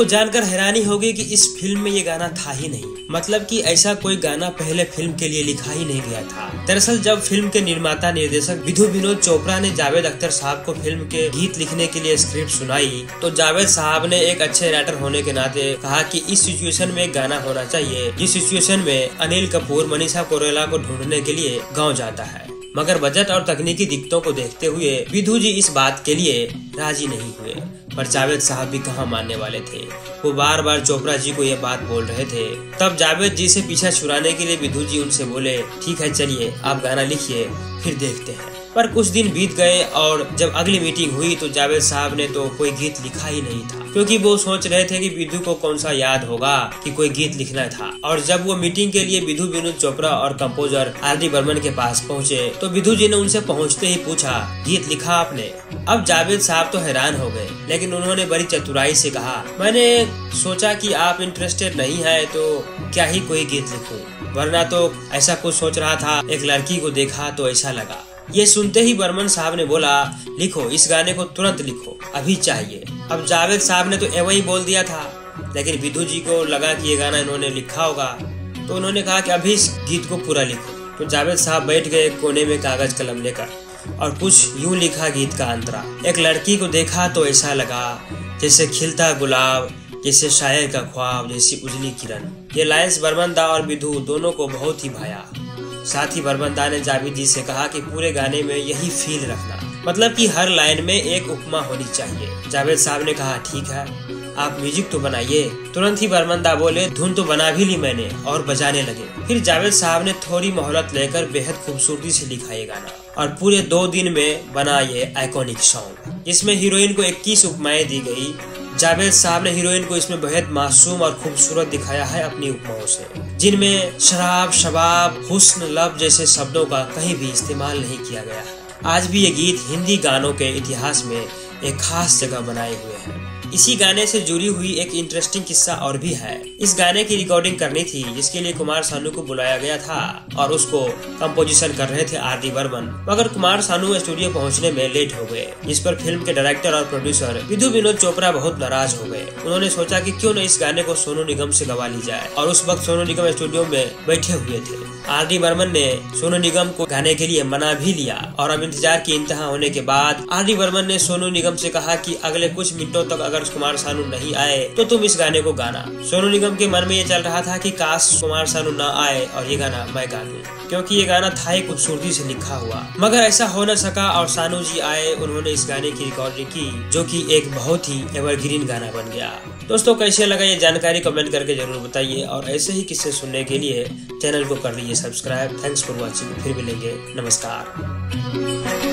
आपको जानकर हैरानी होगी कि इस फिल्म में ये गाना था ही नहीं। मतलब कि ऐसा कोई गाना पहले फिल्म के लिए लिखा ही नहीं गया था। दरअसल जब फिल्म के निर्माता निर्देशक विधु विनोद चोपड़ा ने जावेद अख्तर साहब को फिल्म के गीत लिखने के लिए स्क्रिप्ट सुनाई, तो जावेद साहब ने एक अच्छे राइटर होने के नाते कहा कि इस सिचुएशन में एक गाना होना चाहिए, जिस सिचुएशन में अनिल कपूर मनीषा कोइराला को ढूंढने के लिए गाँव जाता है। मगर बजट और तकनीकी दिक्कतों को देखते हुए विधु जी इस बात के लिए राजी नहीं हुए। पर जावेद साहब भी कहाँ मानने वाले थे। वो बार बार चोपड़ा जी को ये बात बोल रहे थे। तब जावेद जी से पीछा छुड़ाने के लिए विधु जी उनसे बोले, ठीक है चलिए आप गाना लिखिए, फिर देखते हैं। पर कुछ दिन बीत गए और जब अगली मीटिंग हुई तो जावेद साहब ने तो कोई गीत लिखा ही नहीं था, क्योंकि वो सोच रहे थे कि विधु को कौन सा याद होगा कि कोई गीत लिखना था। और जब वो मीटिंग के लिए विधु विनोद चोपड़ा और कंपोजर आर.डी. बर्मन के पास पहुँचे तो विधु जी ने उनसे पहुँचते ही पूछा, गीत लिखा आपने? अब जावेद साहब तो हैरान हो गए, लेकिन उन्होंने बड़ी चतुराई से कहा, मैंने सोचा कि आप इंटरेस्टेड नहीं है तो क्या ही कोई गीत लिखूं, वरना तो ऐसा कुछ सोच रहा था। एक लड़की को देखा तो ऐसा लगा। ये सुनते ही बर्मन साहब ने बोला, लिखो, इस गाने को तुरंत लिखो, अभी चाहिए। अब जावेद साहब ने तो एवं ही बोल दिया था, लेकिन विधु जी को लगा कि ये गाना इन्होंने लिखा होगा, तो उन्होंने कहा कि अभी इस गीत को पूरा लिखो। तो जावेद साहब बैठ गए कोने में कागज कलम लेकर और कुछ यूं लिखा गीत का अंतरा। एक लड़की को देखा तो ऐसा लगा जैसे खिलता गुलाब, जैसे शायर का ख्वाब, जैसी उजली किरण। ये लाइंस बर्मन दा और विधु दोनों को बहुत ही भाया। साथ ही बर्मन दा ने जावेद जी से कहा कि पूरे गाने में यही फील रखना, मतलब कि हर लाइन में एक उपमा होनी चाहिए। जावेद साहब ने कहा, ठीक है, आप म्यूजिक तो बनाइए। तुरंत ही बर्मन दा बोले, धुन तो बना भी ली मैंने, और बजाने लगे। फिर जावेद साहब ने थोड़ी मोहलत लेकर बेहद खूबसूरती से लिखा ये गाना और पूरे 2 दिन में बना ये आइकॉनिक सॉन्ग। इसमें हीरोइन को 21 उपमाएं दी गई। जावेद साहब ने हीरोइन को इसमें बेहद मासूम और खूबसूरत दिखाया है अपनी उपमाओं से, जिनमें शराब, शबाब, हुस्न, लब जैसे शब्दों का कहीं भी इस्तेमाल नहीं किया गया है। आज भी ये गीत हिंदी गानों के इतिहास में एक खास जगह बनाए हुए हैं। इसी गाने से जुड़ी हुई एक इंटरेस्टिंग किस्सा और भी है। इस गाने की रिकॉर्डिंग करनी थी, जिसके लिए कुमार सानू को बुलाया गया था और उसको कंपोजिशन कर रहे थे आर.डी. बर्मन। मगर कुमार सानू स्टूडियो पहुंचने में लेट हो गए, जिस पर फिल्म के डायरेक्टर और प्रोड्यूसर विधु विनोद चोपड़ा बहुत नाराज हो गए। उन्होंने सोचा कि क्यों न इस गाने को सोनू निगम से गवा ली जाए, और उस वक्त सोनू निगम स्टूडियो में बैठे हुए थे। आर.डी. बर्मन ने सोनू निगम को गाने के लिए मना भी लिया, और अब इंतजार की इंतहा होने के बाद आर.डी. बर्मन ने सोनू निगम से कहा कि अगले कुछ मिनटों तक अगर कुमार सानू नहीं आए तो तुम इस गाने को गाना। सोनू निगम के मन में ये चल रहा था कि काश कुमार सानू न आए और ये गाना मैं गा दूं, क्योंकि ये गाना था ही खूबसूरती से लिखा हुआ। मगर ऐसा हो न सका और सानू जी आए। उन्होंने इस गाने की रिकॉर्डिंग की, जो कि एक बहुत ही एवरग्रीन गाना बन गया। दोस्तों, कैसे लगा ये जानकारी कमेंट करके जरूर बताइए, और ऐसे ही किस्से सुनने के लिए चैनल को कर लीजिए सब्सक्राइब। Thanks for watching. फिर मिलेंगे, नमस्कार।